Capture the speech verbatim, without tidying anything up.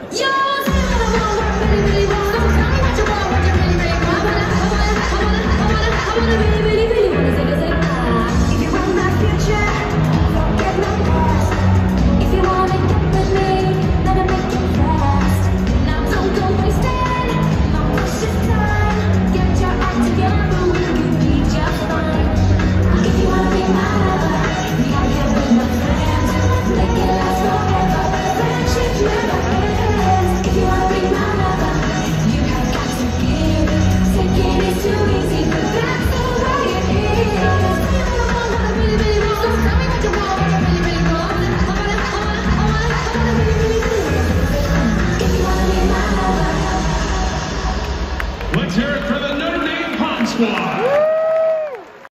Yo, say what I want, what I really, really want. Don't tell me what you want, what you really, really want. I wanna, I wanna, I wanna, I wanna, I wanna, really, really